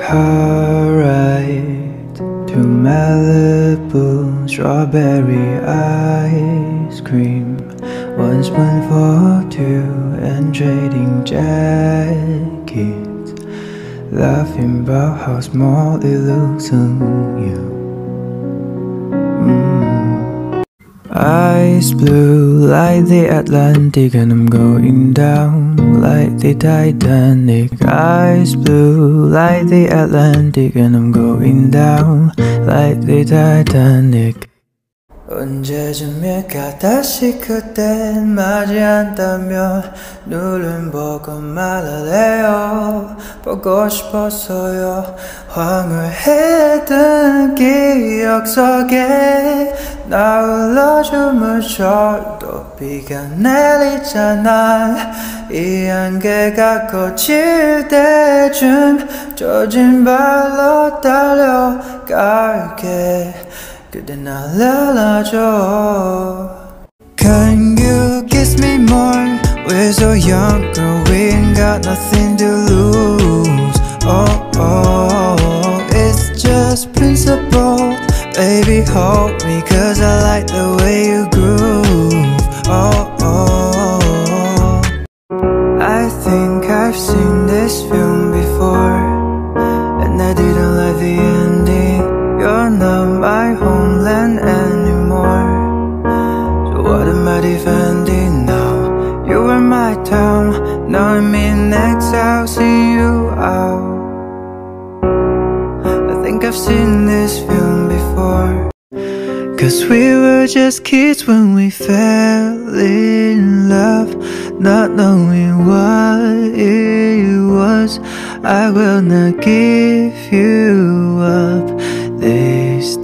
car ride to Malibu, strawberry ice cream, 1 spoon for 2 and trading jackets, laughing about how small it looks on you. Eyes blue like the Atlantic, and I'm going down like the Titanic. Eyes blue like the Atlantic, and I'm going down like the Titanic. 언제쯤일까 다시 그때 맞이 않다면 눈을 보고 말하래요. 보고 싶었어요. 황홀했던 기억 속에 나 흘러줌을 쳐도 비가 내리잖아. 이 안개가 거칠 때쯤 젖은 발로 달려갈게. 그대 날 안아줘. Can you kiss me more? We're so young, girl, we ain't got nothing to lose. Oh, oh, it's just principle. Baby, hold me, cause I like the way you groove. Oh, oh, I think I've seen this film before, and I didn't like the ending. You're not my homeland anymore, so what am I defending now? You were my town, now I'm in exile, see you out. I think I've seen this film before, cause we were just kids when we fell in love, not knowing what it was. I will not give you up this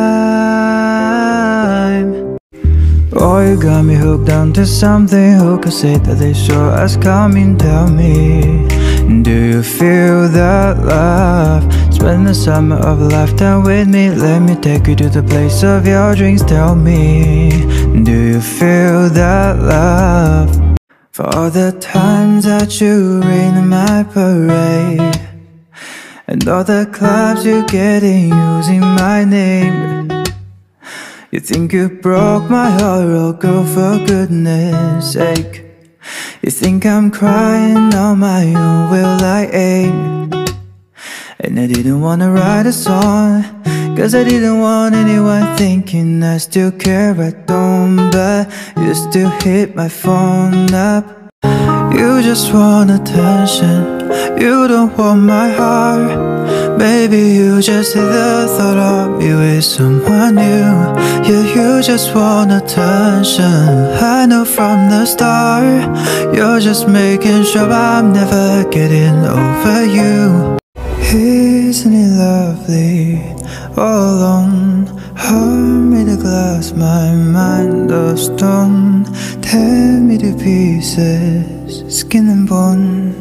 time. Oh, you got me hooked onto something. Who could say that they saw us coming? Tell me, do you feel that love? Spend the summer of a lifetime with me. Let me take you to the place of your dreams. Tell me, do you feel that love? For all the times that you rain on my parade, and all the clubs you get in using my name. You think you broke my heart, oh girl, for goodness sake. You think I'm crying on my own, will I aim? And I didn't wanna write a song, cause I didn't want anyone thinking I still care. I don't, but you still hit my phone up. You just want attention, you don't want my heart. Maybe you just hate the thought of me with someone new. Yeah, you just want attention, I know from the start. You're just making sure I'm never getting over you. Isn't it lovely, all alone? Heart made of glass, my mind of stone. Tear me to pieces, skin and bone.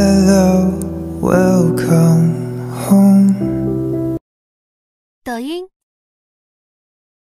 Hello, welcome home. 抖音